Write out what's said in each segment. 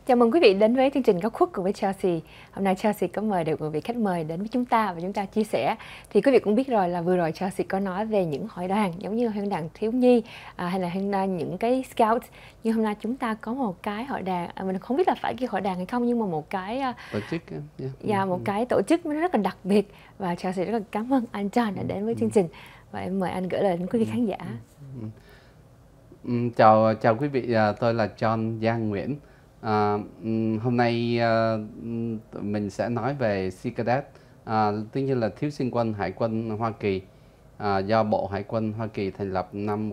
Chào mừng quý vị đến với chương trình Góc khuất cùng với Chelsea. Hôm nay Chelsea có mời được một vị khách mời đến với chúng ta và chúng ta chia sẻ. Thì quý vị cũng biết rồi là vừa rồi Chelsea có nói về những hội đoàn giống như hội đoàn thiếu nhi hay là những cái scout. Nhưng hôm nay chúng ta có một cái hội đoàn, mình không biết là phải cái hội đoàn hay không, nhưng mà một cái tổ chức, một cái tổ chức nó rất là đặc biệt. Và Chelsea rất là cảm ơn anh John đã đến với chương trình. Và em mời anh gửi lời đến quý vị khán giả. Chào quý vị, tôi là John Giang Nguyễn. Hôm nay mình sẽ nói về Sea Cadet, tất nhiên là thiếu sinh quân Hải quân Hoa Kỳ, do Bộ Hải quân Hoa Kỳ thành lập năm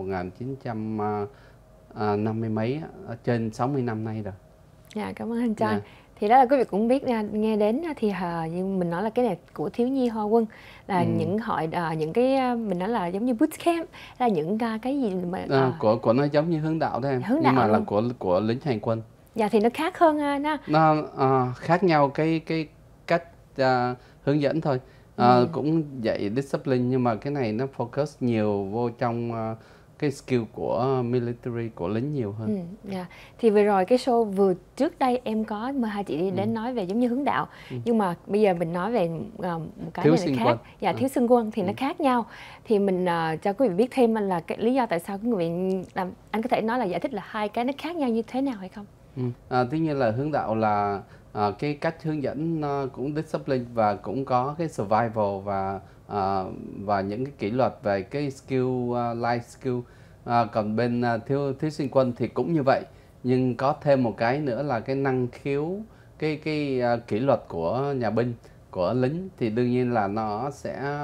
1950 mấy, trên 60 năm nay rồi. Dạ, cảm ơn anh John. Thì đó là quý vị cũng biết nghe đến thì nhưng mình nói là cái này của thiếu nhi Hoa quân là những hội những cái mình nói là giống như boot camp, là những cái gì mà của nó giống như hướng đạo đó em, hướng nhưng mà đạo là của lính hành quân. Dạ, thì nó khác hơn nó khác nhau cái cách hướng dẫn thôi. Cũng dạy discipline, nhưng mà cái này nó focus nhiều vô trong cái skill của military, của lính nhiều hơn. Thì vừa rồi cái show vừa trước đây em có mời hai chị đi đến nói về giống như hướng đạo, nhưng mà bây giờ mình nói về một cái thiếu này sinh khác. Quân. Dạ, thiếu sinh quân thì nó khác nhau. Thì mình cho quý vị biết thêm là cái lý do tại sao cái người làm, anh có thể nói là giải thích là hai cái nó khác nhau như thế nào hay không? Tuy nhiên là hướng đạo là cái cách hướng dẫn nó cũng discipline và cũng có cái survival và những cái kỷ luật về cái skill, life skill. Còn bên thiếu sinh quân thì cũng như vậy, nhưng có thêm một cái nữa là cái năng khiếu, cái kỷ luật của nhà binh, của lính thì đương nhiên là nó sẽ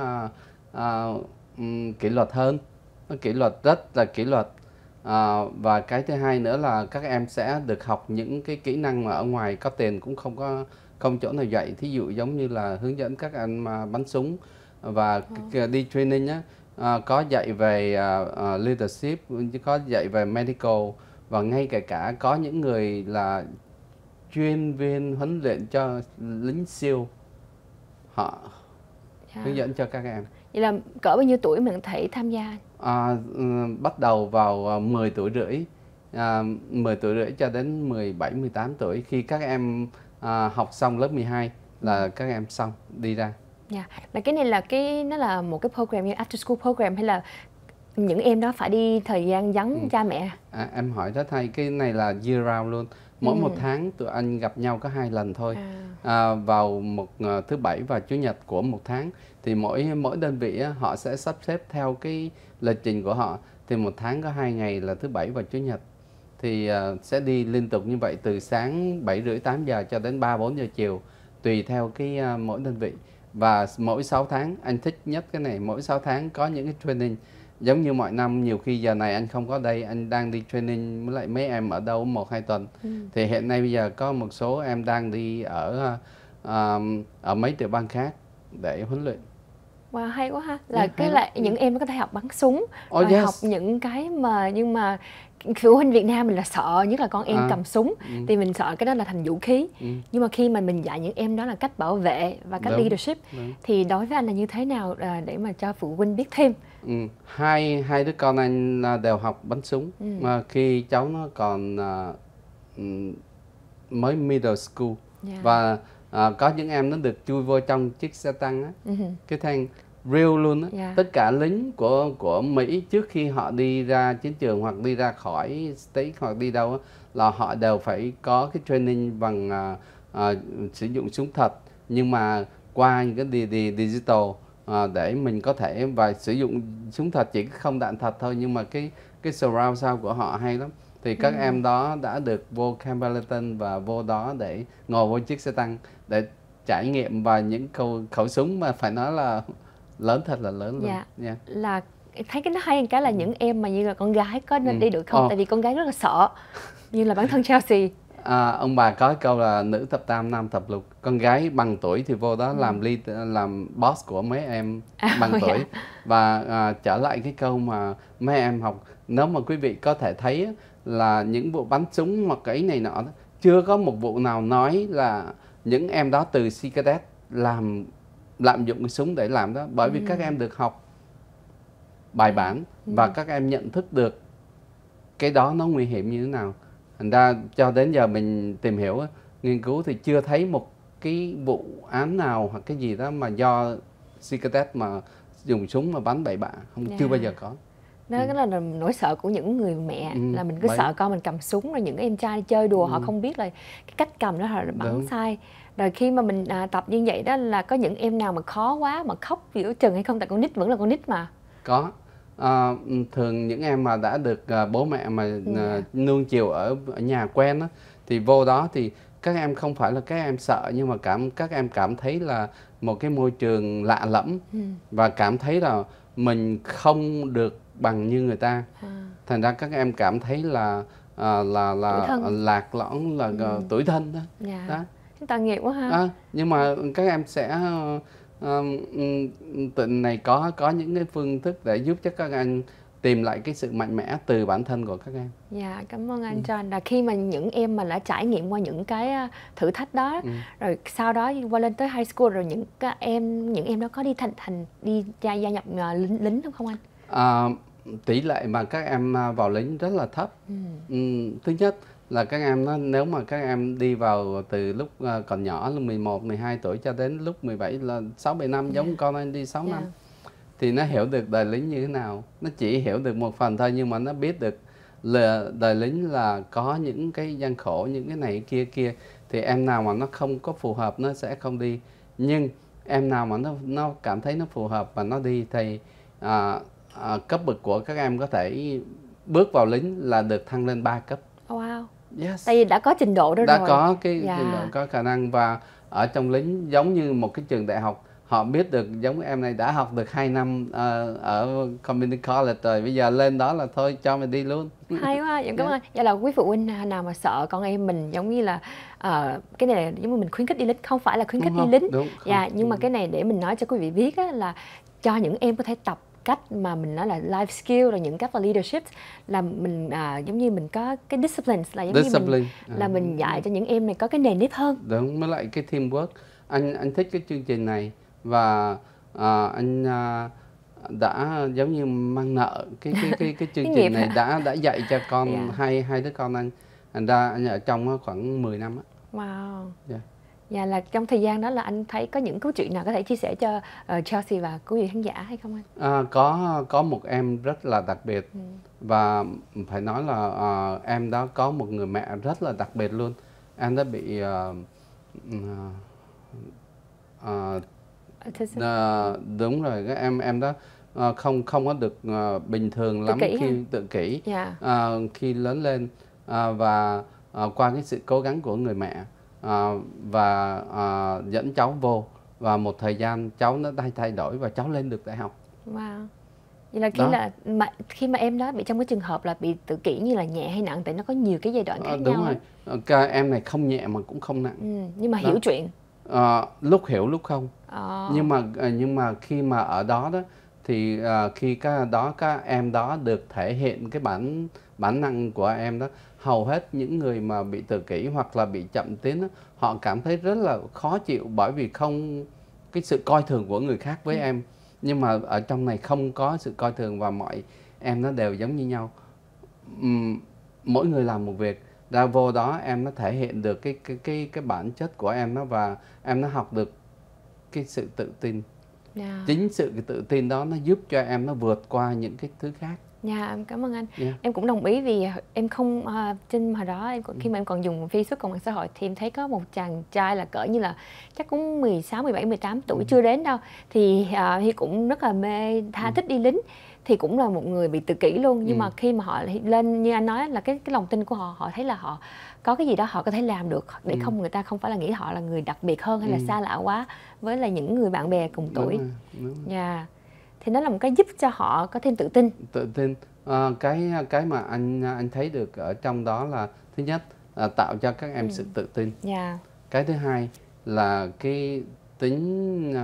kỷ luật hơn, nó kỷ luật, rất là kỷ luật. Và cái thứ hai nữa là các em sẽ được học những cái kỹ năng mà ở ngoài có tiền cũng không chỗ nào dạy. Thí dụ giống như là hướng dẫn các anh mà bắn súng và đi training á, có dạy về leadership, có dạy về medical, và ngay cả có những người là chuyên viên huấn luyện cho lính SEAL, họ hướng dẫn cho các em. Vậy là cỡ bao nhiêu tuổi mình có thể tham gia? Bắt đầu vào 10 tuổi rưỡi, 10 tuổi rưỡi cho đến 17, 18 tuổi. Khi các em học xong lớp 12 là các em xong đi ra. Là cái này là nó là một cái program như after school program, hay là những em đó phải đi thời gian vắng cha mẹ? Em hỏi rất hay, cái này là year round luôn. Mỗi một tháng tụi anh gặp nhau có 2 lần thôi, vào một thứ Bảy và Chủ nhật của một tháng. Thì mỗi đơn vị á, họ sẽ sắp xếp theo cái lịch trình của họ. Thì một tháng có 2 ngày là thứ Bảy và Chủ nhật. Thì sẽ đi liên tục như vậy từ sáng 7 rưỡi 8 giờ cho đến 3 4 giờ chiều, tùy theo cái mỗi đơn vị. Và mỗi 6 tháng, anh thích nhất cái này, mỗi 6 tháng có những cái training. Giống như mọi năm, nhiều khi giờ này anh không có đây, anh đang đi training với lại mấy em ở đâu 1-2 tuần. Thì hiện nay bây giờ có một số em đang đi ở mấy tiểu bang khác để huấn luyện. Wow, hay quá ha. Là những em có thể học bắn súng, học những cái mà, nhưng mà phụ huynh Việt Nam mình là sợ nhất là con em cầm súng, thì mình sợ cái đó là thành vũ khí. Nhưng mà khi mà mình dạy những em đó là cách bảo vệ và cách leadership, thì đối với anh là như thế nào để mà cho phụ huynh biết thêm? Hai đứa con anh đều học bắn súng, mà khi cháu nó còn mới middle school, và có những em nó được chui vô trong chiếc xe tăng á, cái thang real luôn á. Tất cả lính của Mỹ trước khi họ đi ra chiến trường hoặc đi ra khỏi state hoặc đi đâu á, là họ đều phải có cái training bằng sử dụng súng thật, nhưng mà qua những cái digital, để mình có thể và sử dụng súng thật, chỉ không đạn thật thôi, nhưng mà cái surround sound của họ hay lắm. Thì các em đó đã được vô Camp Pendleton và vô đó để ngồi vô chiếc xe tăng để trải nghiệm, và những khẩu súng mà phải nói là lớn, thật là lớn luôn. Là thấy cái nó hay cái là những em mà như là con gái có nên đi được không? Tại vì con gái rất là sợ, như là bản thân Chelsea. Ông bà có câu là nữ thập tam, nam thập lục. Con gái bằng tuổi thì vô đó làm lead, làm boss của mấy em bằng tuổi. Và trở lại cái câu mà mấy em học, nếu mà quý vị có thể thấy là những vụ bắn súng hoặc cái này nọ, chưa có một vụ nào nói là những em đó từ Sea Cadet lạm dụng cái súng để làm đó. Bởi vì các em được học bài bản và các em nhận thức được cái đó nó nguy hiểm như thế nào. Thành ra cho đến giờ mình tìm hiểu, nghiên cứu thì chưa thấy một cái vụ án nào hoặc cái gì đó mà do Secret mà dùng súng mà bắn bậy bạ, chưa bao giờ có. Đó là nỗi sợ của những người mẹ, là mình cứ sợ con mình cầm súng, rồi những em trai chơi đùa họ không biết là cái cách cầm đó là bắn sai. Rồi khi mà mình tập như vậy đó, là có những em nào mà khó quá mà khóc giữa chừng hay không? Tại con nít vẫn là con nít mà. Có. Thường những em mà đã được bố mẹ mà nuông chiều ở nhà quen đó, thì vô đó thì các em không phải là các em sợ, nhưng mà các em cảm thấy là một cái môi trường lạ lẫm, và cảm thấy là mình không được bằng như người ta. Thành ra các em cảm thấy là lạc lõng, là tủi thân đó. Đó. Tội nghiệp quá ha. Nhưng mà các em sẽ tụi này có những cái phương thức để giúp cho các anh tìm lại cái sự mạnh mẽ từ bản thân của các em. Dạ, cảm ơn anh John. Là khi mà những em mà đã trải nghiệm qua những cái thử thách đó, rồi sau đó qua lên tới high school, rồi những em đó có đi gia nhập lính không anh? Tỷ lệ mà các em vào lính rất là thấp. Thứ nhất là các em nếu mà các em đi vào từ lúc còn nhỏ là 11, 12 tuổi cho đến lúc 17 là 6-7 năm, giống con anh đi 6 năm. Thì nó hiểu được đời lính như thế nào. Nó chỉ hiểu được một phần thôi, nhưng mà nó biết được là đời lính là có những cái gian khổ, những cái này kia. Thì em nào mà nó không có phù hợp nó sẽ không đi. Nhưng em nào mà nó cảm thấy nó phù hợp và nó đi thì cấp bậc của các em có thể bước vào lính là được thăng lên 3 cấp. Wow. Yes. Tại vì đã có trình độ đó rồi. Đã có cái trình độ, có khả năng. Và ở trong lính giống như một cái trường đại học, họ biết được giống em này đã học được 2 năm ở community college rồi, bây giờ lên đó là thôi cho mày đi luôn. Hay quá, dạ cảm ơn. Vậy là quý phụ huynh nào mà sợ con em mình giống như là cái này là giống như mình khuyến khích đi lính, không phải là khuyến khích đi lính. Nhưng mà cái này để mình nói cho quý vị biết á, là cho những em có thể tập cách mà mình nói là life skill, rồi những cách là leadership, là mình giống như mình có cái discipline, là giống như mình là mình dạy cho những em này có cái nề nếp hơn. Đúng, mới lại cái teamwork. Anh thích cái chương trình này, và anh đã giống như mang nợ cái chương trình này đã dạy cho con hai đứa con anh. Thành ra anh ở trong khoảng 10 năm á. Wow. Dạ, là trong thời gian đó là anh thấy có những câu chuyện nào có thể chia sẻ cho Chelsea và quý vị khán giả hay không anh? Có một em rất là đặc biệt, và phải nói là em đó có một người mẹ rất là đặc biệt luôn. Em đã bị đúng rồi, cái em đó không có được bình thường lắm khi tự kỷ. Khi lớn lên và qua cái sự cố gắng của người mẹ và dẫn cháu vô, và một thời gian cháu nó thay đổi và cháu lên được đại học. Wow. Vậy là khi mà em đó bị trong cái trường hợp là bị tự kỷ như là nhẹ hay nặng, tại nó có nhiều cái giai đoạn khác nhau. Đúng rồi. Em này không nhẹ mà cũng không nặng. Nhưng mà hiểu chuyện. Lúc hiểu lúc không. Nhưng mà khi mà ở đó thì khi các em đó được thể hiện cái bản năng của em đó, hầu hết những người mà bị tự kỷ hoặc là bị chậm tiến đó, họ cảm thấy rất là khó chịu, bởi vì không cái sự coi thường của người khác với em. Nhưng mà ở trong này không có sự coi thường, và mọi em nó đều giống như nhau. Mỗi người làm một việc, ra vô đó em nó thể hiện được cái bản chất của em đó, và em nó học được cái sự tự tin. Chính sự tự tin đó nó giúp cho em nó vượt qua những cái thứ khác. Em cảm ơn anh. Em cũng đồng ý, vì em không trên hồi đó khi mà em còn dùng Facebook, còn mạng xã hội, thì em thấy có một chàng trai là cỡ như là chắc cũng 16, 17, 18 tuổi chưa đến đâu, thì cũng rất là mê thích đi lính, thì cũng là một người bị tự kỷ luôn. Nhưng mà khi mà họ lên, như anh nói là cái lòng tin của họ thấy là họ có cái gì đó họ có thể làm được, để người ta không phải là nghĩ họ là người đặc biệt hơn hay là xa lạ quá với là những người bạn bè cùng tuổi. Thì nó là một cái giúp cho họ có thêm tự tin. Cái mà anh thấy được ở trong đó là thứ nhất là tạo cho các em sự tự tin. Cái thứ hai là cái tính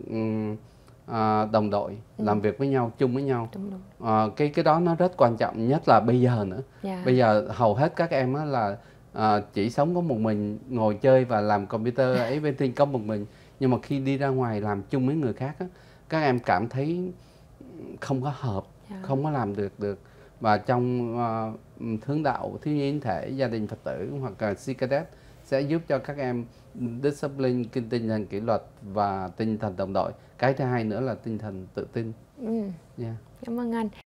đồng đội, làm việc với nhau, chung với nhau. Cái đó nó rất quan trọng, nhất là bây giờ nữa. Bây giờ hầu hết các em là chỉ sống có một mình, ngồi chơi và làm computer ấy bên trên có một mình. Nhưng mà khi đi ra ngoài làm chung với người khác các em cảm thấy không có hợp, không có làm được. và trong hướng đạo thiếu nhi thể, gia đình Phật tử hoặc là CKD sẽ giúp cho các em discipline, tinh thần kỷ luật và tinh thần đồng đội. Cái thứ hai nữa là tinh thần tự tin. Yeah. Cảm ơn anh.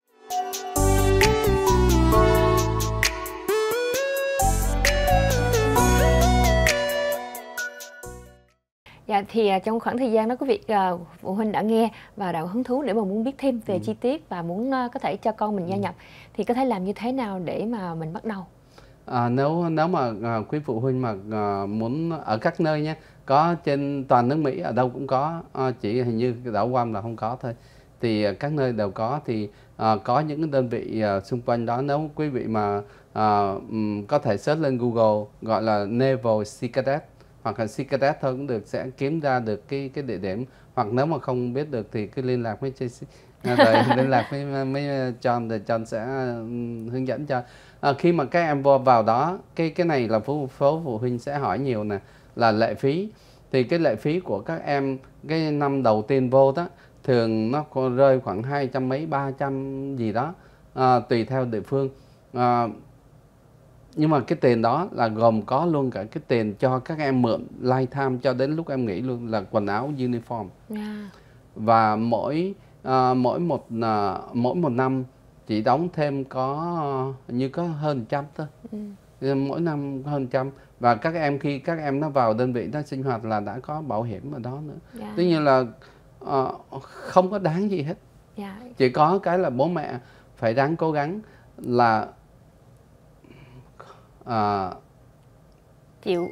Dạ, thì trong khoảng thời gian đó quý vị phụ huynh đã nghe và đã hứng thú để mà muốn biết thêm về chi tiết và muốn có thể cho con mình gia nhập thì có thể làm như thế nào để mà mình bắt đầu? Nếu mà quý phụ huynh mà muốn ở các nơi nhé, có trên toàn nước Mỹ ở đâu cũng có, chỉ hình như đảo Guam là không có thôi, thì các nơi đều có. Thì có những đơn vị xung quanh đó. Nếu quý vị mà có thể search lên Google gọi là Naval Sea Cadet hoặc là Sea Cadet thôi cũng được, sẽ kiếm ra được cái địa điểm. Hoặc nếu mà không biết được thì cứ liên lạc với JC, rồi liên lạc với John, rồi John sẽ hướng dẫn cho. Khi mà các em vào đó, cái này là phố phụ huynh sẽ hỏi nhiều nè, là lệ phí. Thì cái lệ phí của các em cái năm đầu tiên vô đó thường nó rơi khoảng 200 mấy 300 gì đó, tùy theo địa phương. Nhưng mà cái tiền đó là gồm có luôn cả cái tiền cho các em mượn lifetime cho đến lúc em nghỉ luôn, là quần áo uniform. Và mỗi một năm chỉ đóng thêm có như có hơn 100 thôi. Mỗi năm hơn 100. Và các em khi các em nó vào đơn vị nó sinh hoạt là đã có bảo hiểm ở đó nữa. Tuy nhiên là không có đáng gì hết. Chỉ có cái là bố mẹ phải ráng cố gắng là chịu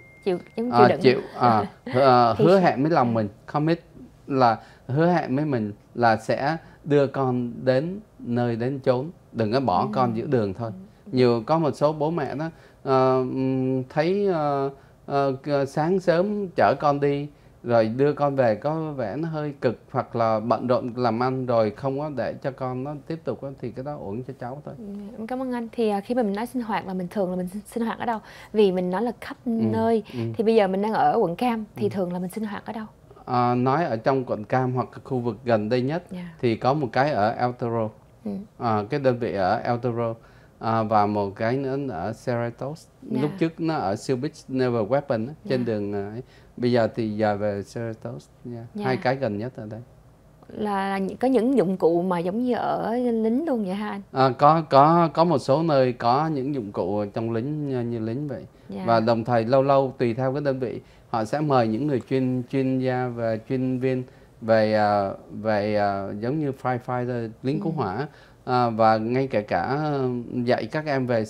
hứa hẹn với lòng mình, commit là hứa hẹn với mình là sẽ đưa con đến nơi đến chốn, đừng có bỏ con giữa đường thôi. Có một số bố mẹ đó thấy sáng sớm chở con đi rồi đưa con về có vẻ nó hơi cực, hoặc là bận rộn làm ăn rồi không có để cho con nó tiếp tục, thì cái đó ổn cho cháu thôi. Cảm ơn anh. Thì khi mà mình nói sinh hoạt là mình thường là mình sinh hoạt ở đâu? Vì mình nói là khắp nơi. Thì bây giờ mình đang ở quận Cam thì thường là mình sinh hoạt ở đâu? Nói ở trong quận Cam hoặc khu vực gần đây nhất thì có một cái ở El Toro, cái đơn vị ở El Toro, và một cái nữa ở Cerritos. Lúc trước nó ở Seal Beach Naval Weapon trên đường bây giờ thì giờ về Cerritos. Hai cái gần nhất ở đây. Là có những dụng cụ mà giống như ở lính luôn vậy hả anh? Có một số nơi có những dụng cụ trong lính như lính vậy. Và đồng thời lâu lâu tùy theo cái đơn vị họ sẽ mời những người chuyên gia và chuyên viên về giống như firefighter, lính cứu hỏa, và ngay cả dạy các em về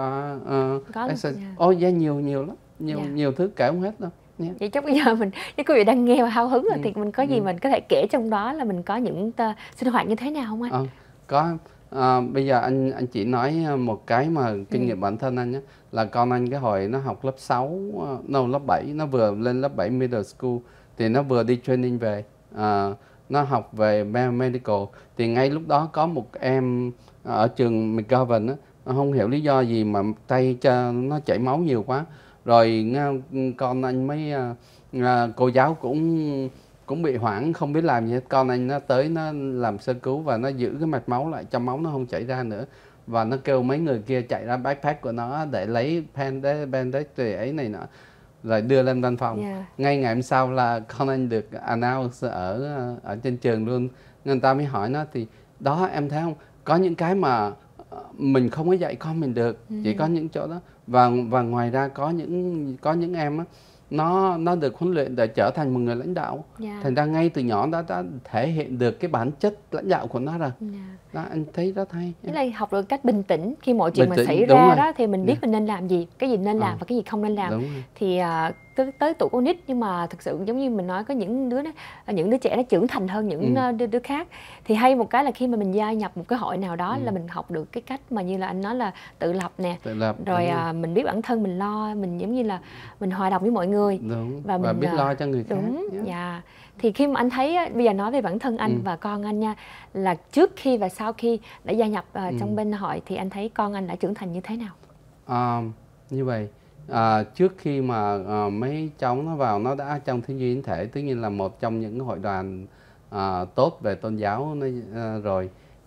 CPR, nhiều lắm, nhiều thứ kể không hết đâu. Vậy chắc bây giờ nếu quý vị đang nghe và hào hứng rồi thì mình có gì mình có thể kể trong đó là mình có những sinh hoạt như thế nào không anh? Có. Bây giờ anh chỉ nói một cái mà kinh nghiệm bản thân anh nhé, là con anh cái hồi nó học lớp 6, lớp 7, nó vừa lên lớp 7 middle school thì nó vừa đi training về, nó học về medical. Thì ngay lúc đó có một em ở trường McGovern nó không hiểu lý do gì mà tay cho nó chảy máu nhiều quá, rồi con anh mới cô giáo cũng bị hoảng, không biết làm gì hết. Con anh nó tới nó làm sơ cứu và nó giữ cái mạch máu lại cho máu nó không chảy ra nữa, và nó kêu mấy người kia chạy ra backpack của nó để lấy bandage rồi ấy này nọ, rồi đưa lên văn phòng. Ngay ngày hôm sau là con anh được announce ở trên trường luôn. Người ta mới hỏi nó, thì đó em thấy không, có những cái mà mình không có dạy con mình được, chỉ có những chỗ đó. Và ngoài ra có những em á, nó được huấn luyện để trở thành một người lãnh đạo. Thành ra ngay từ nhỏ đã thể hiện được cái bản chất lãnh đạo của nó rồi. Đó, anh thấy rất hay. Thế là học được cách bình tĩnh khi mọi chuyện mà xảy ra đó, thì mình biết mình nên làm gì, cái gì nên làm và cái gì không nên làm. Thì tới tuổi con nít, nhưng mà thực sự giống như mình nói, có những đứa trẻ nó trưởng thành hơn những đứa khác. Thì hay một cái là khi mà mình gia nhập một cái hội nào đó là mình học được cái cách mà như là anh nói là tự lập nè, rồi mình biết bản thân mình lo, mình giống như là mình hòa đồng với mọi người, và mình biết lo cho người khác. Thì khi mà anh thấy, bây giờ nói về bản thân anh và con anh nha, là trước khi và sau khi đã gia nhập trong bên hội thì anh thấy con anh đã trưởng thành như thế nào? Như vậy, trước khi mà mấy cháu nó vào, nó đã trong Thiếu nhi thể, tất nhiên là một trong những hội đoàn tốt về tôn giáo rồi.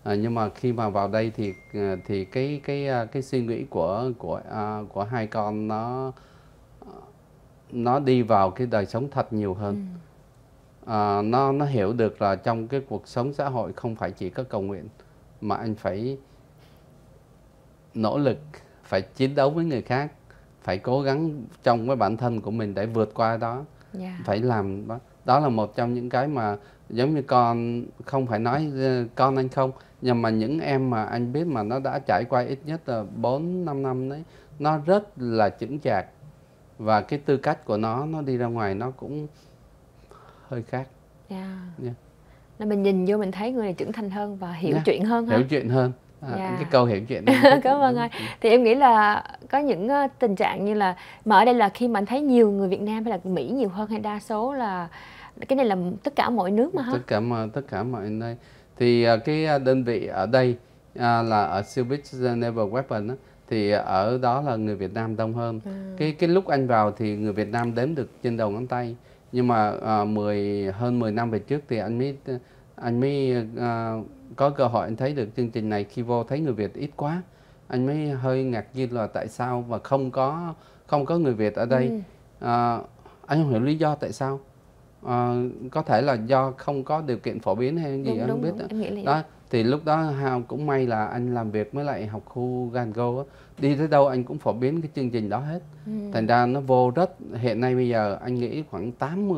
Nhưng mà khi mà vào đây thì cái suy nghĩ của hai con nó đi vào cái đời sống thật nhiều hơn. Nó hiểu được là trong cái cuộc sống xã hội không phải chỉ có cầu nguyện, mà anh phải nỗ lực, phải chiến đấu với người khác, phải cố gắng trong cái bản thân của mình để vượt qua đó. Phải làm đó. Đó là một trong những cái mà giống như con, không phải nói con anh không, nhưng mà những em mà anh biết mà nó đã trải qua ít nhất là 4-5 năm đấy, nó rất là chững chạc, và cái tư cách của nó đi ra ngoài nó cũng hơi khác. Là mình nhìn vô mình thấy người này trưởng thành hơn và hiểu chuyện hơn. Hiểu chuyện hơn. Cái câu hiểu chuyện hơn. Cảm ơn anh. Thì em nghĩ là có những tình trạng như là, mà ở đây là khi mà anh thấy nhiều người Việt Nam hay là Mỹ nhiều hơn, hay đa số là cái này là tất cả mọi nước mà ha? Tất cả mọi nơi. Thì cái đơn vị ở đây là ở Seal Beach Naval Weapon thì ở đó là người Việt Nam đông hơn. Cái lúc anh vào thì người Việt Nam đếm được trên đầu ngón tay. Nhưng mà hơn 10 năm về trước thì anh mới có cơ hội anh thấy được chương trình này. Khi vô thấy người Việt ít quá, anh mới hơi ngạc nhiên là tại sao mà không có người Việt ở đây. Anh không hiểu lý do tại sao. Có thể là do không có điều kiện phổ biến hay gì anh không biết. Đó thì lúc đó cũng may là anh làm việc với lại học khu Gango, đi tới đâu anh cũng phổ biến cái chương trình đó hết. Thành ra nó vô rất, hiện nay bây giờ anh nghĩ khoảng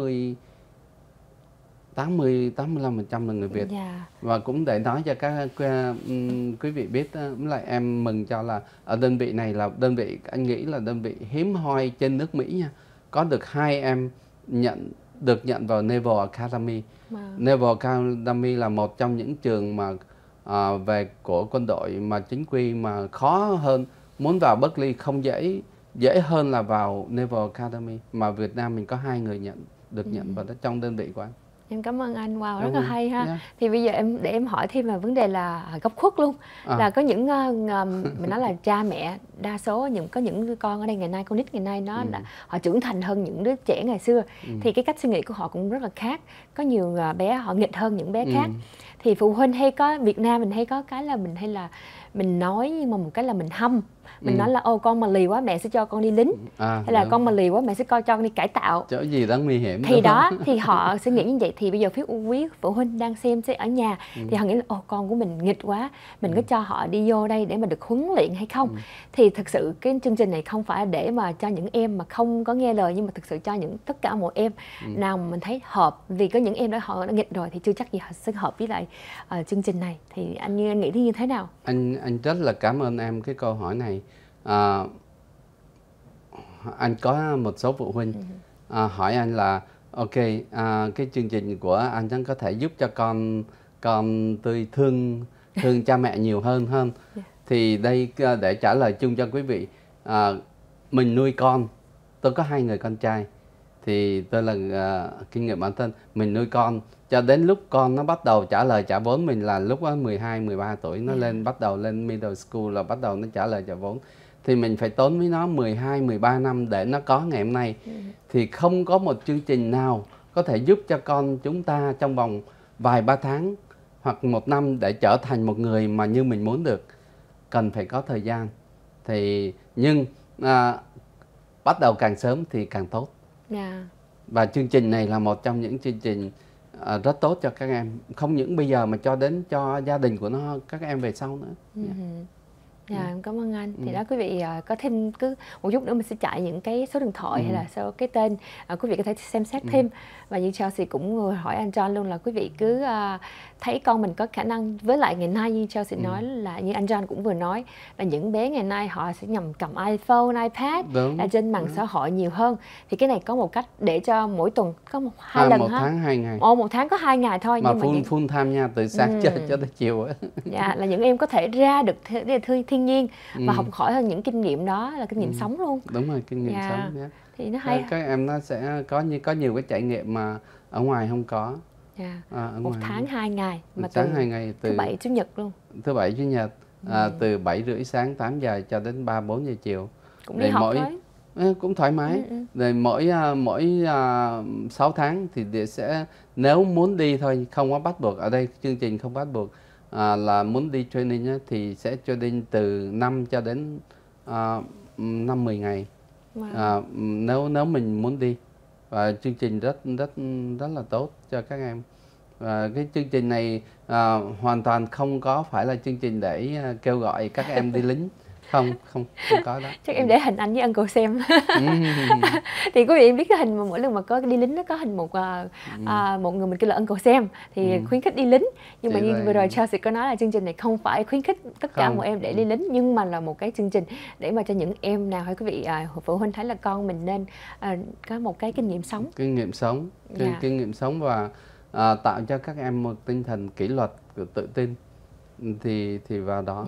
85% là người Việt. Và cũng để nói cho các quý vị biết, lại em mừng cho là ở đơn vị này là đơn vị, anh nghĩ là đơn vị hiếm hoi trên nước Mỹ nha. Có được 2 em được nhận vào Naval Academy. Naval Academy là một trong những trường mà về của quân đội mà chính quy mà khó hơn. Muốn vào Berkeley không dễ hơn là vào Naval Academy, mà Việt Nam mình có 2 người được nhận vào đó trong đơn vị của anh. Em cảm ơn anh, wow, rất là hay ha. Thì bây giờ để em hỏi thêm là vấn đề là góc khuất luôn. Là có những mình nói là cha mẹ đa số có những con ở đây ngày nay, con nít ngày nay họ trưởng thành hơn những đứa trẻ ngày xưa. Thì cái cách suy nghĩ của họ cũng rất là khác. Có nhiều bé họ nghịch hơn những bé khác. Thì phụ huynh hay có, Việt Nam mình hay có cái là mình nói, nhưng mà một cái là mình hâm. Mình nói là ô con mà lì quá mẹ sẽ cho con đi lính, hay là con mà lì quá mẹ sẽ cho con đi cải tạo, chỗ gì đó nguy hiểm. Thì đó thì họ sẽ nghĩ như vậy. Thì bây giờ phía quý phụ huynh đang xem ở nhà thì họ nghĩ là ô con của mình nghịch quá, mình có cho họ đi vô đây để mà được huấn luyện hay không? Thì thực sự cái chương trình này không phải để mà cho những em mà không có nghe lời, nhưng mà thực sự cho tất cả mọi em nào mà mình thấy hợp. Vì có những em đó họ đã nghịch rồi thì chưa chắc gì họ sẽ hợp với lại chương trình này. Thì anh nghĩ như thế nào? Anh rất là cảm ơn em cái câu hỏi này. Anh có một số phụ huynh hỏi anh là ok, cái chương trình của anh có thể giúp cho con tôi thương cha mẹ nhiều hơn. Thì đây để trả lời chung cho quý vị, mình nuôi con, tôi có 2 người con trai, thì tôi là kinh nghiệm bản thân, mình nuôi con cho đến lúc con nó bắt đầu trả lời trả vốn mình là lúc đó 12-13 tuổi, nó bắt đầu lên middle school là bắt đầu nó trả lời trả vốn. Thì mình phải tốn với nó 12-13 năm để nó có ngày hôm nay. Thì không có một chương trình nào có thể giúp cho con chúng ta trong vòng vài 3 tháng hoặc 1 năm để trở thành một người mà như mình muốn được. Cần phải có thời gian. Nhưng bắt đầu càng sớm thì càng tốt. Và chương trình này là một trong những chương trình rất tốt cho các em. Không những bây giờ mà cho đến cho gia đình của các em về sau nữa. Em cảm ơn anh. Thì đó quý vị có thêm cứ một chút nữa mình sẽ chạy những cái số điện thoại hay là số cái tên, quý vị có thể xem xét thêm. Và như Chelsea cũng hỏi anh John luôn là quý vị cứ thấy con mình có khả năng, với lại ngày nay như Chelsea nói là như anh John cũng vừa nói là những bé ngày nay họ sẽ cầm iPhone, iPad là trên mạng xã hội nhiều hơn. Thì cái này có một cách để cho mỗi tuần có 2 lần ha. 1 tháng 2 ngày. Một tháng có 2 ngày thôi. Mà full time nha, từ sáng cho tới chiều á. Là những em có thể ra được thiên nhiên và học hỏi hơn những kinh nghiệm đó, là kinh nghiệm sống luôn. Đúng rồi, kinh nghiệm sống. Thì nó hay. Các em nó sẽ có nhiều cái trải nghiệm mà ở ngoài không có. Một tháng 2 ngày mà từ 2 ngày, thứ Bảy Chủ nhật luôn. Thứ Bảy Chủ nhật, từ 7:30 sáng 8 giờ cho đến 3-4 giờ chiều. Cũng đi học thôi. Cũng thoải mái. Rồi mỗi 6 tháng thì sẽ, nếu muốn đi thôi, không có bắt buộc. Ở đây chương trình không bắt buộc. là muốn đi training á, thì sẽ training từ 5 cho đến 5-10 ngày. Nếu mình muốn đi, và chương trình rất là tốt cho các em. Và cái chương trình này hoàn toàn không có phải là chương trình để kêu gọi các em đi lính. Không có đó. Chắc em để hình anh với Uncle Sam. Thì quý vị em biết cái hình mà mỗi lần mà có đi lính nó có hình một người mình kêu là Uncle Sam thì khuyến khích đi lính. Nhưng mà như vừa rồi Chelsea có nói là chương trình này không phải khuyến khích tất cả mọi em để đi lính, nhưng mà là một cái chương trình để mà cho những em nào hay quý vị phụ huynh thấy là con mình nên có một cái kinh nghiệm sống. Kinh nghiệm sống và tạo cho các em một tinh thần kỷ luật, tự tin thì vào đó.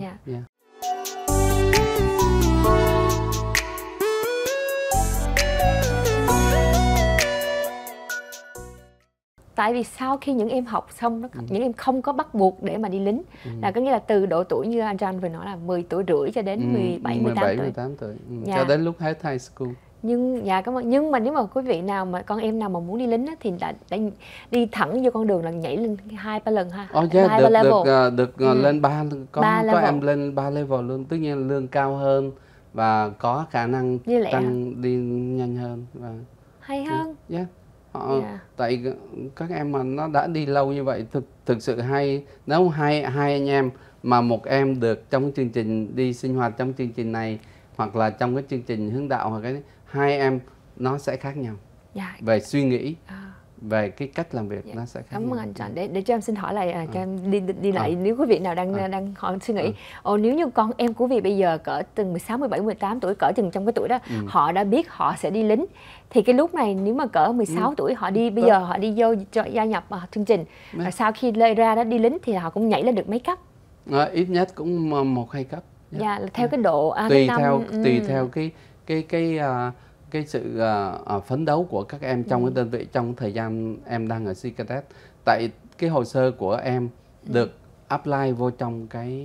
Tại vì sau khi những em học xong, những em không có bắt buộc để mà đi lính, là có nghĩa là từ độ tuổi như anh John vừa nói là 10 tuổi rưỡi cho đến 17-18 tuổi. Cho đến lúc hết high school. Nhưng mà nếu mà quý vị nào mà con em nào mà muốn đi lính á, thì đã đi thẳng vô con đường là nhảy lên 2-3 lần ha. Được lên 3 có em lên 3 level luôn, tất nhiên lương cao hơn và có khả năng tăng đi nhanh hơn và hay hơn. Tại các em mà nó đã đi lâu như vậy thực sự hay. Nếu hai anh em mà một em được trong chương trình đi sinh hoạt trong chương trình này, hoặc là trong cái chương trình hướng đạo, hoặc cái hai em nó sẽ khác nhau về suy nghĩ, về cái cách làm việc nó sẽ khác nhau. Cảm ơn anh John. Để cho em xin hỏi lại, cho em đi lại nếu quý vị nào đang hỏi suy nghĩ. Nếu như con em của quý vị bây giờ cỡ từng 16, 17, 18 tuổi, cỡ chừng trong cái tuổi đó, họ đã biết họ sẽ đi lính, thì cái lúc này nếu mà cỡ 16 tuổi họ đi, bây giờ họ đi vô gia nhập chương trình, sau khi lê ra đó đi lính thì họ cũng nhảy lên được mấy cấp? Ít nhất cũng 1-2 cấp. Theo cái độ tùy theo cái sự phấn đấu của các em trong cái đơn vị, trong thời gian em đang ở Sea Cadet. Tại cái hồ sơ của em được apply vô trong cái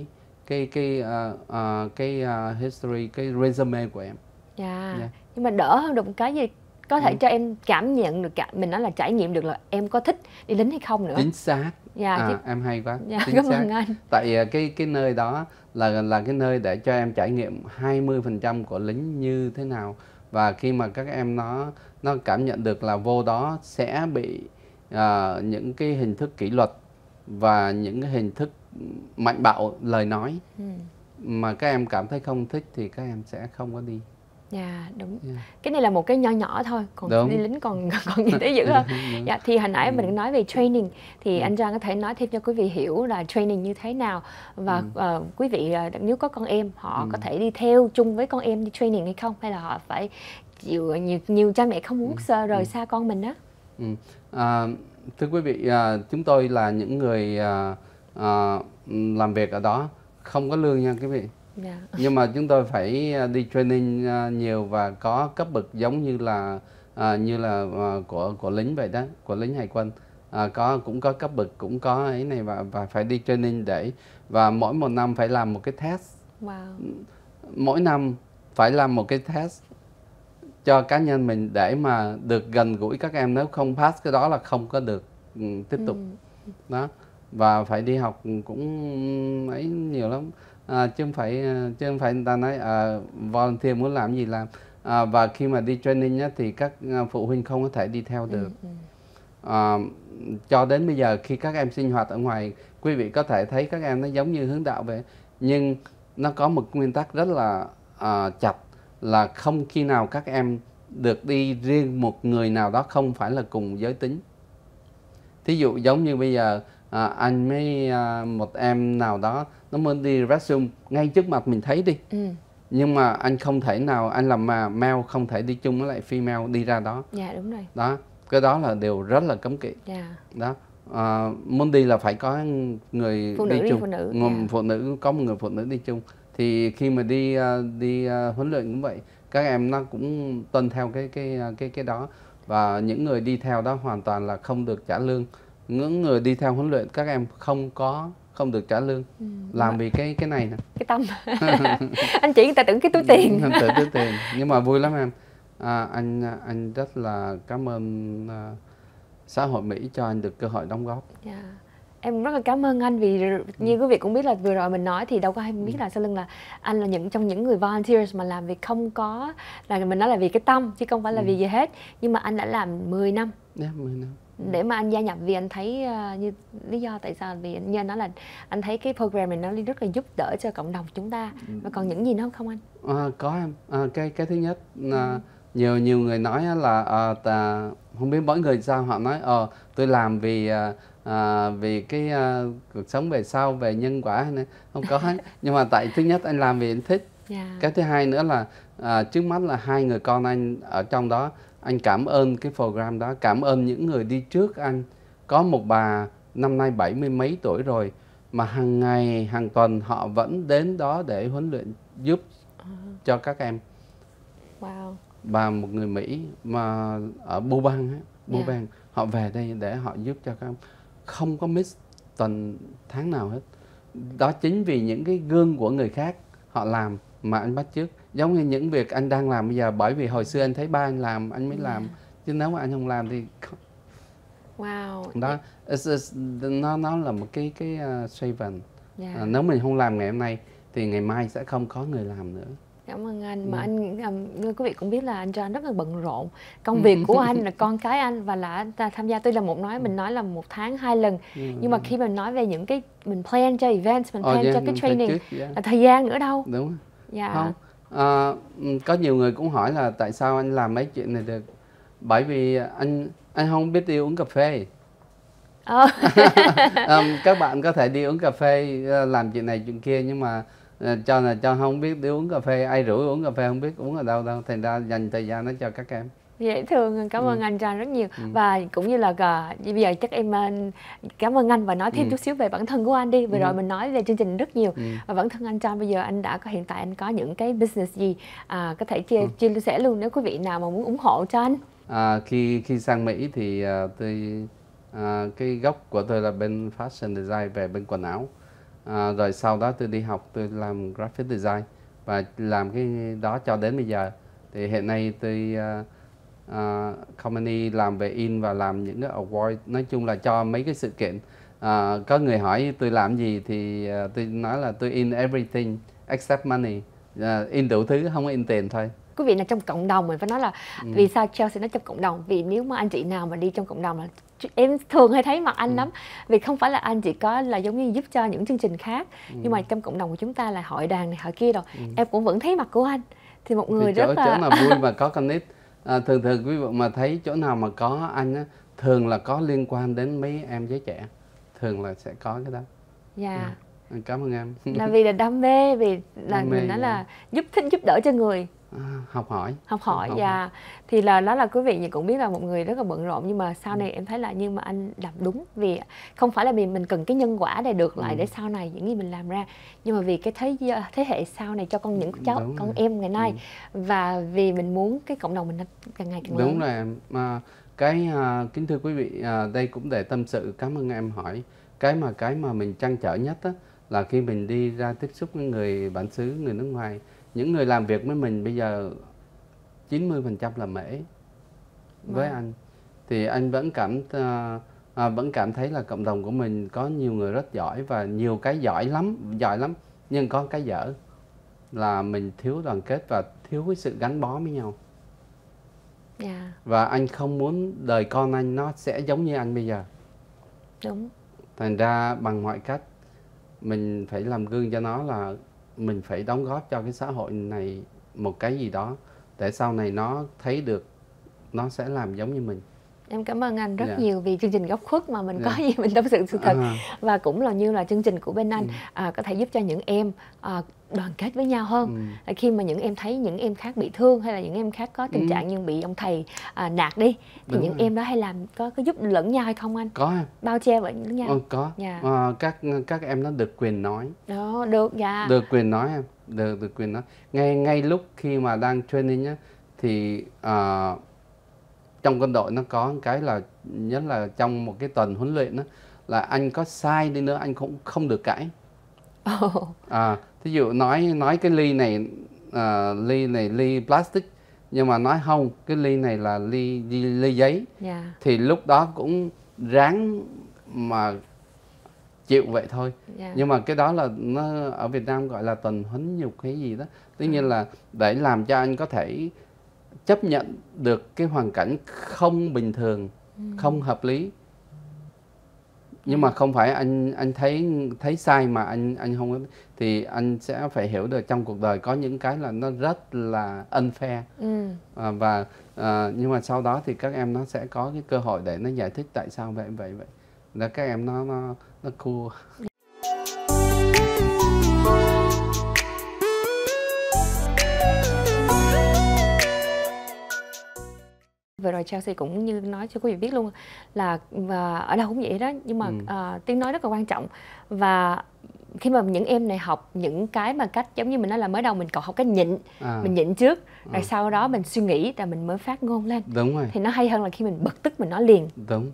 history, cái resume của em. Nhưng mà đỡ hơn được một cái gì có thể cho em cảm nhận được, mình nói là trải nghiệm được là em có thích đi lính hay không nữa. Chính xác. Em hay quá. Cảm ơn anh. Tại cái nơi đó là cái nơi để cho em trải nghiệm 20% của lính như thế nào. Và khi mà các em nó cảm nhận được là vô đó sẽ bị những cái hình thức kỷ luật và những cái hình thức mạnh bạo lời nói mà các em cảm thấy không thích thì các em sẽ không có đi. Đúng. Cái này là một cái nho nhỏ thôi, còn đi lính còn nhiều thứ dữ hơn. Thì hồi nãy mình nói về training, thì anh John có thể nói thêm cho quý vị hiểu là training như thế nào, và quý vị nếu có con em họ có thể đi theo chung với con em đi training hay không, hay là họ phải chịu, nhiều cha mẹ không muốn rời xa con mình đó. Thưa quý vị, chúng tôi là những người làm việc ở đó không có lương nha quý vị. Nhưng mà chúng tôi phải đi training nhiều và có cấp bậc giống như là của lính vậy đó, của lính hải quân. Cũng có cấp bậc, cũng có ấy này, và phải đi training và mỗi một năm phải làm một cái test. Mỗi năm phải làm một cái test cho cá nhân mình để mà được gần gũi các em. Nếu không pass cái đó là không có được tiếp tục đó. Và phải đi học cũng ấy nhiều lắm. Chứ không phải người ta nói volunteer muốn làm gì làm. Và khi mà đi training á, thì các phụ huynh không có thể đi theo được. Cho đến bây giờ khi các em sinh hoạt ở ngoài, quý vị có thể thấy các em nó giống như hướng đạo vậy, nhưng nó có một nguyên tắc rất là chặt, là không khi nào các em được đi riêng một người nào đó không phải là cùng giới tính. Thí dụ giống như bây giờ anh với một em nào đó nó muốn đi restroom ngay trước mặt mình thấy đi, nhưng mà anh không thể nào, anh làm male không thể đi chung với lại female đi ra đó. Đúng rồi. Đó, cái đó là điều rất là cấm kỵ. Đó, muốn đi là phải có người phụ đi nữ chung, phụ nữ có một người phụ nữ đi chung. Thì khi mà đi huấn luyện cũng vậy, các em nó cũng tuân theo cái đó. Và những người đi theo đó hoàn toàn là không được trả lương. Những người đi theo huấn luyện các em không được trả lương. Làm vì cái này nè, cái tâm. Anh chỉ người ta tưởng cái túi tiền. Túi tiền. Nhưng mà vui lắm em. Anh rất là cảm ơn xã hội Mỹ cho anh được cơ hội đóng góp. Em rất là cảm ơn anh vì như quý vị cũng biết là vừa rồi mình nói thì đâu có ai biết là sau lưng là anh là trong những người volunteers mà làm việc không có là mình nói là vì cái tâm chứ không phải là vì gì hết, nhưng mà anh đã làm 10 năm. 10 năm. Để mà anh gia nhập vì anh thấy như lý do tại sao vì như anh nói là anh thấy cái program này nó rất là giúp đỡ cho cộng đồng chúng ta. Và còn những gì nữa không anh? Có em. Cái thứ nhất là nhiều người nói là không biết mỗi người sao, họ nói tôi làm vì cái cuộc sống về sau, về nhân quả này. Không có nhưng mà tại thứ nhất anh làm vì anh thích. Cái thứ hai nữa là trước mắt là 2 người con anh ở trong đó. Anh cảm ơn cái program đó, cảm ơn những người đi trước anh. Có một bà năm nay 70 mấy tuổi rồi mà hàng ngày, hàng tuần họ vẫn đến đó để huấn luyện giúp cho các em. Wow. Bà một người Mỹ mà ở Burbank, họ về đây để họ giúp cho các em, không có miss tuần tháng nào hết. Đó chính vì những cái gương của người khác họ làm mà anh bắt chước. Giống như những việc anh đang làm bây giờ, bởi vì hồi xưa anh thấy ba anh làm anh mới làm, chứ nếu mà anh không làm thì wow. Đó, nó là một cái saving. Nếu mình không làm ngày hôm nay thì ngày mai sẽ không có người làm nữa. Cảm ơn anh. Mà anh quý vị cũng biết là anh John rất là bận rộn. Công việc của anh là con cái anh và là tham gia, tuy là mình nói là 1 tháng 2 lần. Nhưng mà khi mình nói về những cái mình plan cho events, mình plan cho cái training là thời gian nữa đâu. Đúng. Không. Có nhiều người cũng hỏi là tại sao anh làm mấy chuyện này được. Bởi vì anh không biết đi uống cà phê. Các bạn có thể đi uống cà phê, làm chuyện này chuyện kia, nhưng mà cho không biết đi uống cà phê, ai rủ uống cà phê không biết uống ở đâu, thành ra dành thời gian đó cho các em. Dễ thương, cảm ơn anh John rất nhiều. Và cũng như là bây giờ chắc em cảm ơn anh và nói thêm chút xíu về bản thân của anh đi. Vừa rồi mình nói về chương trình rất nhiều và bản thân anh John bây giờ anh đã hiện tại anh có những cái business gì có thể chia sẻ luôn nếu quý vị nào mà muốn ủng hộ cho anh. Khi sang Mỹ thì cái gốc của tôi là bên fashion design, về bên quần áo. Rồi sau đó tôi đi học, tôi làm graphic design và làm cái đó cho đến bây giờ. Thì hiện nay tôi company làm về in và làm những cái award, nói chung là cho mấy cái sự kiện. Có người hỏi tôi làm gì thì tôi nói là tôi in everything except money, in đủ thứ, không có in tiền thôi. Quý vị là trong cộng đồng, mình phải nói là vì sao Chelsea nói trong cộng đồng, vì nếu mà anh chị nào mà đi trong cộng đồng là em thường hay thấy mặt anh lắm, vì không phải là anh chỉ có là giống như giúp cho những chương trình khác, nhưng mà trong cộng đồng của chúng ta là hội đoàn này hội kia rồi, em cũng vẫn thấy mặt của anh. Thì một người thì rất là chỗ nào vui mà có con nít, thường quý vị mà thấy chỗ nào mà có anh á, thường là có liên quan đến mấy em giới trẻ, thường là sẽ có cái đó. Cảm ơn em. Là vì là đam mê, vì là mình nói là thích giúp đỡ cho người. Học hỏi. Thì là đó là quý vị cũng biết là một người rất là bận rộn, nhưng mà sau này em thấy là nhưng mà anh làm đúng, vì không phải là vì mình cần cái nhân quả để được lại để sau này những gì mình làm ra, nhưng mà vì cái thế hệ sau này cho những cháu con em ngày nay, và vì mình muốn cái cộng đồng mình càng ngày càng lớn. Đúng rồi em. Kính thưa quý vị, đây cũng để tâm sự, cảm ơn em hỏi. Cái mà mình trăn trở nhất á, là khi mình đi ra tiếp xúc với người bản xứ, người nước ngoài, những người làm việc với mình bây giờ 90% là mễ với anh, thì anh vẫn cảm thấy là cộng đồng của mình có nhiều người rất giỏi và nhiều cái giỏi lắm, nhưng có cái dở là mình thiếu đoàn kết và thiếu cái sự gắn bó với nhau. Và anh không muốn đời con anh nó sẽ giống như anh bây giờ. Đúng. Thành ra bằng mọi cách mình phải làm gương cho nó, là mình phải đóng góp cho cái xã hội này một cái gì đó để sau này nó thấy được nó sẽ làm giống như mình. Em cảm ơn anh rất nhiều vì chương trình Góc Khuất mà mình có gì mình tâm sự sự thật, và cũng là như là chương trình của bên anh có thể giúp cho những em đoàn kết với nhau hơn. Khi mà những em thấy những em khác bị thương, hay là những em khác có tình trạng như bị ông thầy nạt đi, thì những em đó hay làm có giúp lẫn nhau hay không anh? Có. Bao che lẫn nhau. Có. Các em nó được quyền nói. Đó, được quyền nói em, được quyền nói. Ngay lúc khi mà đang training á, thì trong quân đội nó có cái là nhất là trong một cái tuần huấn luyện đó, là anh có sai đi nữa anh cũng không được cãi. Thí dụ nói cái ly này ly plastic, nhưng mà nói không, cái ly này là ly giấy, thì lúc đó cũng ráng mà chịu vậy thôi. Nhưng mà cái đó là nó ở Việt Nam gọi là tuần huấn nhục hay gì đó. Tuy nhiên là để làm cho anh có thể chấp nhận được cái hoàn cảnh không bình thường, không hợp lý. Nhưng mà không phải anh thấy sai mà anh không, thì anh sẽ phải hiểu được trong cuộc đời có những cái là nó rất là unfair. Nhưng mà sau đó thì các em nó sẽ có cái cơ hội để nó giải thích tại sao vậy. Là các em nó cool. Vừa rồi Chelsea cũng như nói cho quý vị biết luôn là và ở đâu cũng vậy đó, nhưng mà tiếng nói rất là quan trọng. Và khi mà những em này học những cái mà cách giống như mình nói là mới đầu mình còn học cách nhịn, mình nhịn trước, rồi sau đó mình suy nghĩ rồi mình mới phát ngôn lên. Đúng rồi. Thì nó hay hơn là khi mình bực tức mình nói liền. Đúng.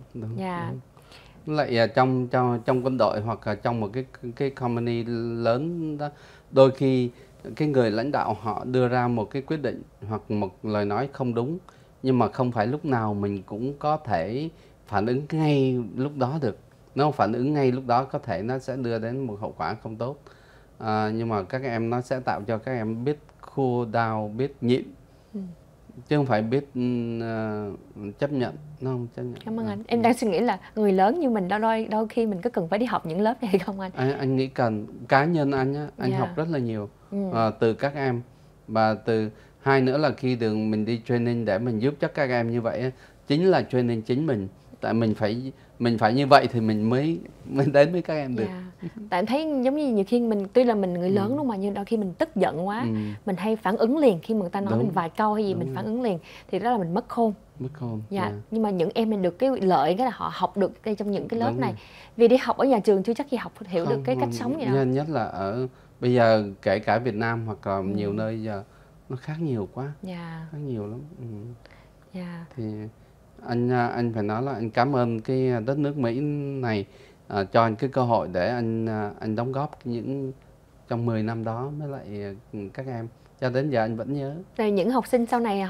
Lại trong quân đội hoặc là trong một cái company lớn đó, đôi khi cái người lãnh đạo họ đưa ra một cái quyết định hoặc một lời nói không đúng, nhưng mà không phải lúc nào mình cũng có thể phản ứng ngay lúc đó được. Nó phản ứng ngay lúc đó có thể nó sẽ đưa đến một hậu quả không tốt. Nhưng mà các em nó sẽ tạo cho các em biết cool down, biết nhịn, chứ không phải biết chấp nhận. Nó không chấp nhận. Cảm ơn anh. Em đang suy nghĩ là người lớn như mình đôi khi mình có cần phải đi học những lớp này hay không anh? Anh nghĩ cần. Cá nhân anh á, anh học rất là nhiều từ các em. Và hai nữa là khi mình đi training để mình giúp cho các em như vậy, chính là training chính mình. Tại mình phải như vậy thì mình mới đến với các em được. Tại em thấy giống như nhiều khi tuy là mình người lớn đúng mà, nhưng đôi khi mình tức giận quá, mình hay phản ứng liền khi mà người ta nói mình vài câu hay gì mình phản ứng liền, thì đó là mình mất khôn. Nhưng mà những em mình được cái lợi cái là họ học được trong những cái lớp này. Vì đi học ở nhà trường chưa chắc gì hiểu được cái cách sống vậy đâu. Nhất là ở bây giờ kể cả Việt Nam hoặc là nhiều nơi giờ nó khác nhiều quá. Khác nhiều lắm. Thì anh phải nói là anh cảm ơn cái đất nước Mỹ này cho anh cái cơ hội để anh đóng góp trong 10 năm đó với lại các em. Cho đến giờ anh vẫn nhớ. Rồi những học sinh sau này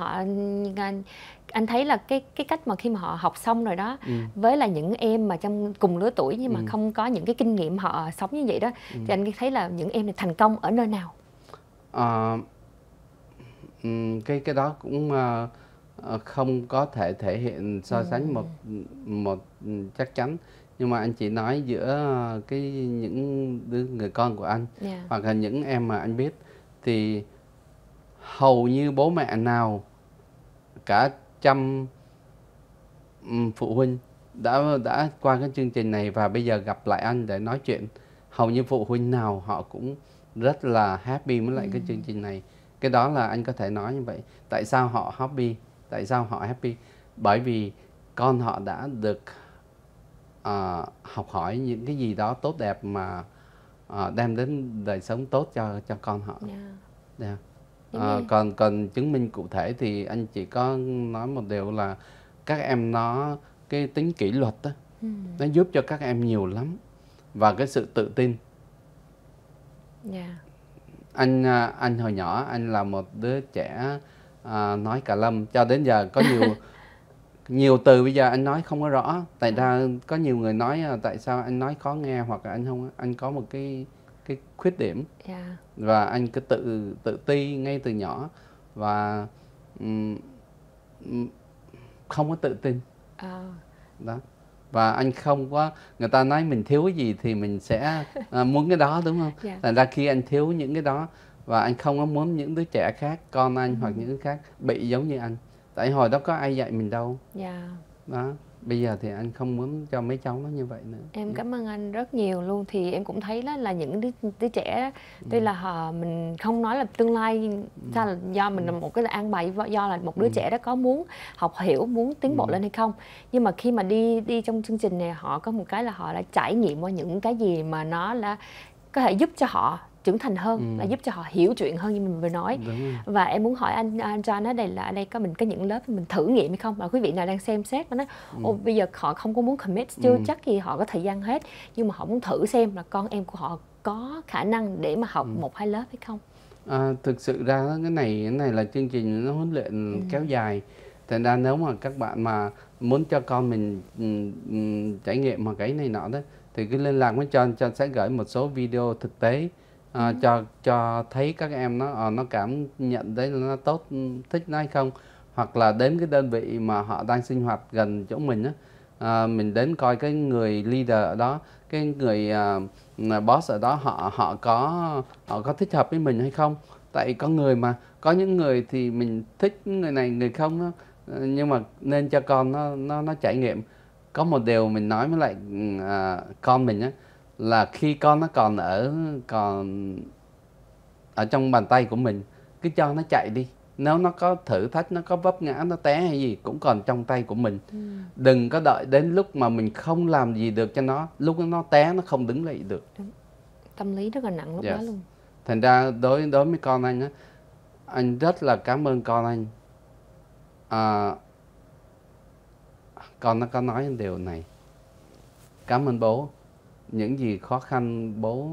anh thấy là cái cách mà khi mà họ học xong rồi đó, với là những em mà trong cùng lứa tuổi nhưng mà không có những cái kinh nghiệm họ sống như vậy đó, thì anh thấy là những em này thành công ở nơi nào? Cái đó cũng không có thể hiện so sánh một chắc chắn, nhưng mà anh chỉ nói giữa những người con của anh hoặc là những em mà anh biết, thì hầu như bố mẹ nào cả trăm phụ huynh đã qua cái chương trình này và bây giờ gặp lại anh để nói chuyện, hầu như phụ huynh nào họ cũng rất là happy với lại cái chương trình này. Cái đó là anh có thể nói như vậy. Tại sao họ happy? Tại sao họ happy? Bởi vì con họ đã được học hỏi những cái gì đó tốt đẹp mà đem đến đời sống tốt cho con họ. Còn chứng minh cụ thể thì anh chỉ có nói một điều là các em cái tính kỷ luật đó, nó giúp cho các em nhiều lắm, và cái sự tự tin. Anh hồi nhỏ anh là một đứa trẻ nói cà lâm, cho đến giờ có nhiều từ bây giờ anh nói không có rõ. Tại ra có nhiều người nói tại sao anh nói khó nghe, hoặc là anh có một cái khuyết điểm, và anh cứ tự ti ngay từ nhỏ, và không có tự tin đó. Và anh không có, người ta nói mình thiếu cái gì thì mình sẽ muốn cái đó, đúng không? Thành ra khi anh thiếu những cái đó, và anh không có muốn những đứa trẻ khác, con anh hoặc những đứa khác bị giống như anh. Tại hồi đó có ai dạy mình đâu. Đó. Bây giờ thì anh không muốn cho mấy cháu nó như vậy nữa. Em cảm ơn anh rất nhiều luôn. Thì em cũng thấy đó là những đứa trẻ đó, tuy là mình không nói là tương lai sao là do mình là một cái an bài, do là một đứa trẻ đó có muốn học hiểu, muốn tiến bộ lên hay không, nhưng mà khi mà đi trong chương trình này, họ có một cái là họ đã trải nghiệm qua những cái gì mà nó là có thể giúp cho họ trưởng thành hơn, là giúp cho họ hiểu chuyện hơn như mình vừa nói. Và em muốn hỏi anh John ở đây là ở đây mình có những lớp mình thử nghiệm hay không, mà quý vị nào đang xem xét mà nói bây giờ họ không có muốn commit, chưa chắc gì họ có thời gian hết, nhưng mà họ muốn thử xem là con em của họ có khả năng để mà học 1-2 lớp hay không. Thực sự ra cái này là chương trình nó huấn luyện kéo dài. Thành ra nếu mà các bạn mà muốn cho con mình trải nghiệm một cái này nọ đó, thì cứ liên lạc với John sẽ gửi một số video thực tế cho thấy các em nó cảm nhận đấy là nó tốt, thích nó hay không, hoặc là đến cái đơn vị mà họ đang sinh hoạt gần chỗ mình á, mình đến coi cái người leader ở đó, cái người boss ở đó họ có thích hợp với mình hay không. Tại có người mà có những người thì mình thích người này người không đó, nhưng mà nên cho con nó trải nghiệm. Có một điều mình nói với lại con mình á, là khi con nó còn ở trong bàn tay của mình, cứ cho nó chạy đi. Nếu nó có thử thách, nó có vấp ngã, nó té hay gì cũng còn trong tay của mình. Đừng có đợi đến lúc mà mình không làm gì được cho nó, lúc nó té nó không đứng dậy được. Đúng. Tâm lý rất là nặng lúc đó luôn. Thành ra đối với con anh á, anh rất là cảm ơn con anh. Con nó có nói điều này: cảm ơn bố, những gì khó khăn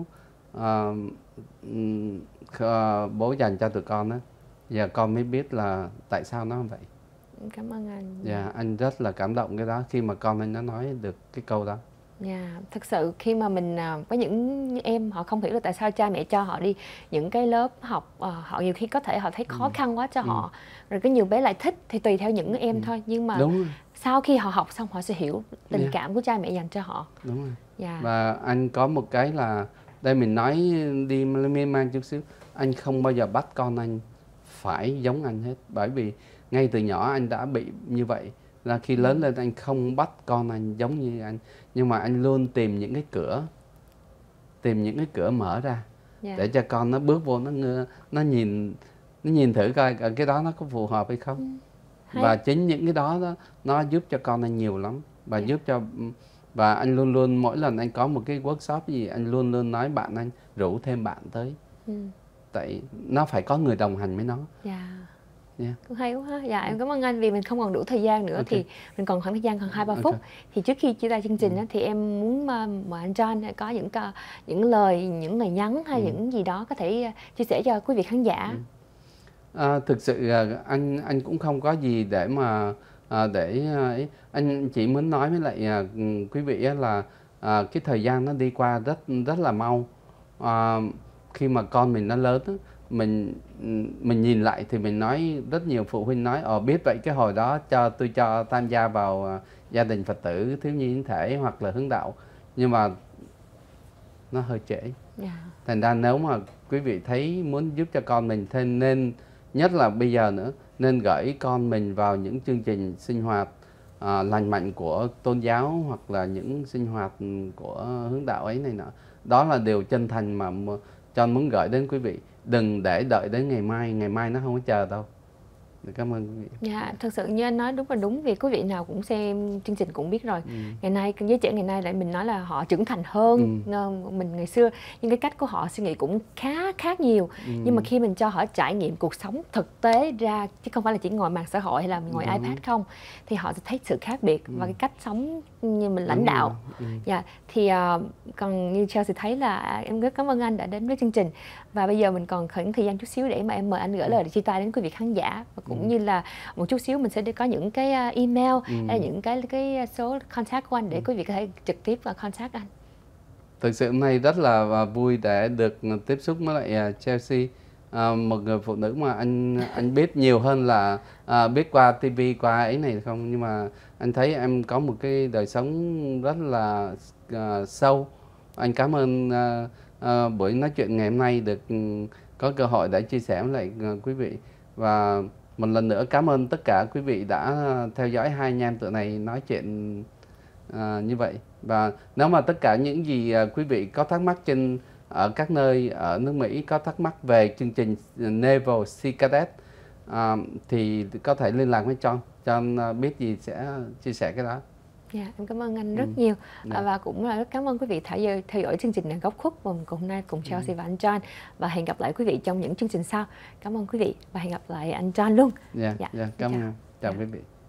bố dành cho tụi con á, giờ con mới biết là tại sao nó vậy. Cảm ơn anh. Dạ, anh rất là cảm động cái đó khi mà con anh nó nói được cái câu đó. Dạ, thực sự khi mà mình có những em họ không hiểu là tại sao cha mẹ cho họ đi những cái lớp học, họ nhiều khi có thể họ thấy khó khăn quá cho họ, rồi có nhiều bé lại thích, thì tùy theo những em thôi, nhưng mà sau khi họ học xong họ sẽ hiểu tình cảm của cha mẹ dành cho họ. Đúng rồi. Và anh có một cái là, đây mình nói đi miên man chút xíu, anh không bao giờ bắt con anh phải giống anh hết, bởi vì ngay từ nhỏ anh đã bị như vậy. Là khi lớn lên anh không bắt con anh giống như anh, nhưng mà anh luôn tìm những cái cửa mở ra để cho con nó bước vô, nó nhìn thử coi cái đó nó có phù hợp hay không. Và chính những cái đó nó giúp cho con anh nhiều lắm, và giúp cho, và anh luôn luôn mỗi lần anh có một cái workshop gì, anh luôn luôn nói bạn anh rủ thêm bạn tới. Tại nó phải có người đồng hành với nó. Cũng hay quá ha. Dạ, em cảm ơn anh, vì mình không còn đủ thời gian nữa, thì mình còn khoảng thời gian còn 2-3 phút. Thì trước khi chia tay chương trình thì em muốn mời anh John có những lời nhắn hay những gì đó có thể chia sẻ cho quý vị khán giả. Thực sự anh cũng không có gì để mà anh chỉ muốn nói với lại quý vị là cái thời gian nó đi qua rất là mau. Khi mà con mình nó lớn á, mình nhìn lại thì mình nói, rất nhiều phụ huynh nói biết vậy cái hồi đó tôi cho tham gia vào gia đình Phật tử thiếu nhi yến thể hoặc là hướng đạo, nhưng mà nó hơi trễ. Thành ra nếu mà quý vị thấy muốn giúp cho con mình thêm, nên nhất là bây giờ nữa, nên gửi con mình vào những chương trình sinh hoạt lành mạnh của tôn giáo, hoặc là những sinh hoạt của hướng đạo ấy này nọ. Đó là điều chân thành mà John muốn gửi đến quý vị. Đừng để đợi đến ngày mai nó không có chờ đâu. Cảm ơn quý vị. Dạ, thực sự như anh nói đúng là đúng, vì quý vị nào cũng xem chương trình cũng biết rồi. Ngày nay giới trẻ ngày nay lại mình nói là họ trưởng thành hơn mình ngày xưa, nhưng cái cách của họ suy nghĩ cũng khá khác nhiều. Nhưng mà khi mình cho họ trải nghiệm cuộc sống thực tế ra, chứ không phải là chỉ ngồi mạng xã hội hay là ngồi iPad không, thì họ sẽ thấy sự khác biệt và cái cách sống như mình lãnh đạo. Dạ, thì còn như Chelsea thấy là em rất cảm ơn anh đã đến với chương trình, và bây giờ mình còn khoảng thời gian chút xíu để mà em mời anh gửi lời chia tay đến quý vị khán giả, và cũng như là một chút xíu mình sẽ có những cái email hay là những cái số contact của anh để quý vị có thể trực tiếp contact anh. Thực sự hôm nay rất là vui để được tiếp xúc với lại Chelsea, một người phụ nữ mà anh biết nhiều hơn là biết qua TV, qua ấy này không, nhưng mà anh thấy em có một cái đời sống rất là sâu. Anh cảm ơn buổi nói chuyện ngày hôm nay được có cơ hội để chia sẻ với lại quý vị, và một lần nữa cảm ơn tất cả quý vị đã theo dõi hai anh em tụi này nói chuyện như vậy. Và nếu mà tất cả những gì quý vị có thắc mắc ở các nơi ở nước Mỹ, có thắc mắc về chương trình Naval Sea Cadet thì có thể liên lạc với John biết gì sẽ chia sẻ cái đó. Dạ, em cảm ơn anh rất nhiều. Và cũng là rất cảm ơn quý vị theo dõi chương trình này Góc Khuất hôm nay cùng Chelsea và anh John, và hẹn gặp lại quý vị trong những chương trình sau. Cảm ơn quý vị và hẹn gặp lại anh John luôn. Cảm ơn. Chào quý vị.